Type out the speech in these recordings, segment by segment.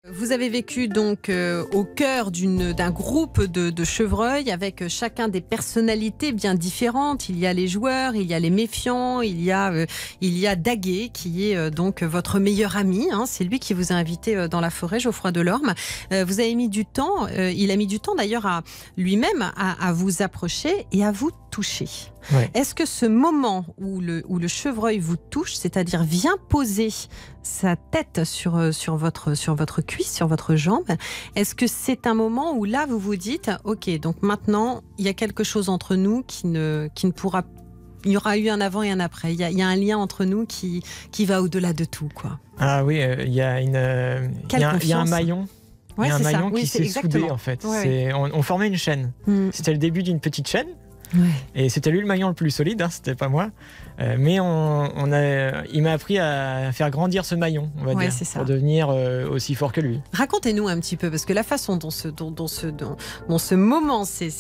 Vous avez vécu donc au cœur d'un groupe de chevreuils avec chacun des personnalités bien différentes. Il y a les joueurs, il y a les méfiants, il y a Daguet qui est donc votre meilleur ami. Hein, c'est lui qui vous a invité dans la forêt, Geoffroy Delorme. Vous avez mis du temps, il a mis du temps d'ailleurs à lui-même à vous approcher et à vous toucher. Ouais. Est-ce que ce moment où le chevreuil vous touche, c'est-à-dire vient poser sa tête sur votre cuisse, sur votre jambe, est-ce que c'est un moment où là vous vous dites ok, donc maintenant il y a quelque chose entre nous qui ne pourra, il y aura eu un avant et un après, il y a un lien entre nous qui va au-delà de tout, quoi. Ah oui, il y a un maillon. Ouais, il y a un maillon oui, qui s'est soudé en fait. Ouais. On formait une chaîne. C'était le début d'une petite chaîne. Ouais. Et c'était lui le maillon le plus solide, hein, c'était pas moi. Mais il m'a appris à faire grandir ce maillon, on va dire, pour devenir aussi fort que lui. Racontez-nous un petit peu, parce que la façon dont ce moment s'est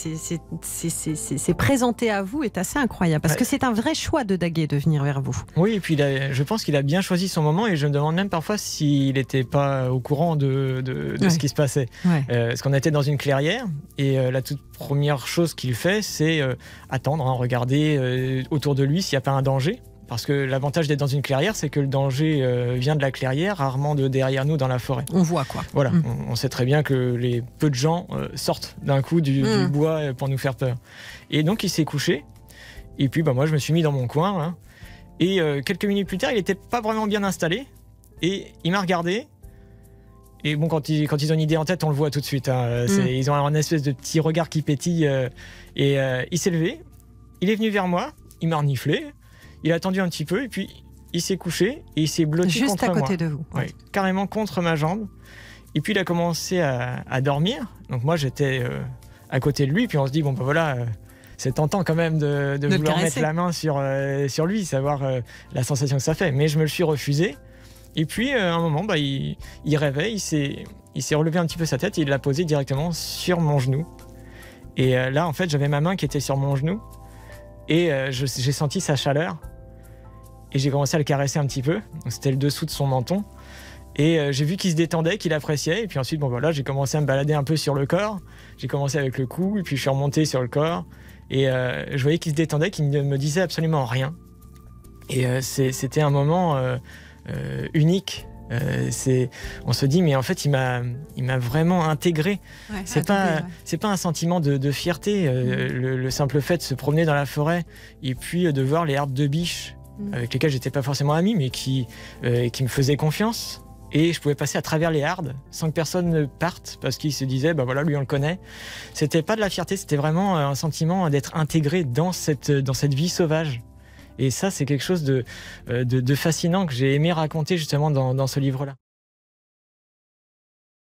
présenté à vous est assez incroyable. Parce que c'est un vrai choix de Daguet de venir vers vous. Oui, et puis je pense qu'il a bien choisi son moment, et je me demande même parfois s'il n'était pas au courant de ce qui se passait. Ouais. Parce qu'on était dans une clairière, et la toute première chose qu'il fait, c'est attendre, hein, regarder autour de lui s'il n'y a pas un danger. Parce que l'avantage d'être dans une clairière, c'est que le danger vient de la clairière, rarement de derrière nous dans la forêt. On voit quoi. Voilà, on sait très bien que les peu de gens sortent d'un coup du bois pour nous faire peur. Et donc il s'est couché, et puis moi je me suis mis dans mon coin, hein, et quelques minutes plus tard, il n'était pas vraiment bien installé, et il m'a regardé. Et bon, quand ils ont une idée en tête, on le voit tout de suite. Hein. Ils ont un espèce de petit regard qui pétille. Et il s'est levé, il est venu vers moi, il m'a reniflé, il a attendu un petit peu, et puis il s'est couché et il s'est blotti contre moi. Juste à côté de vous. Ouais, carrément contre ma jambe. Et puis il a commencé à dormir. Donc moi j'étais à côté de lui, puis on se dit, bon ben voilà, c'est tentant quand même de vouloir mettre la main sur lui, savoir la sensation que ça fait. Mais je me le suis refusé. Et puis, à un moment, il rêvait, il s'est relevé un petit peu sa tête et il l'a posé directement sur mon genou. Et là, en fait, j'avais ma main qui était sur mon genou et j'ai senti sa chaleur. Et j'ai commencé à le caresser un petit peu. C'était le dessous de son menton. Et j'ai vu qu'il se détendait, qu'il appréciait. Et puis ensuite, j'ai commencé à me balader un peu sur le corps. J'ai commencé avec le cou et puis je suis remonté sur le corps. Et je voyais qu'il se détendait, qu'il ne me disait absolument rien. Et c'était un moment... unique. On se dit, mais en fait, il m'a vraiment intégré. Ouais, c'est pas un sentiment de fierté. Le simple fait de se promener dans la forêt et puis de voir les hardes de biche avec lesquels j'étais pas forcément ami, mais qui me faisaient confiance. Et je pouvais passer à travers les hardes sans que personne ne parte parce qu'il se disait, voilà, lui on le connaît. C'était pas de la fierté, c'était vraiment un sentiment d'être intégré dans cette vie sauvage. Et ça, c'est quelque chose de fascinant que j'ai aimé raconter justement dans ce livre-là.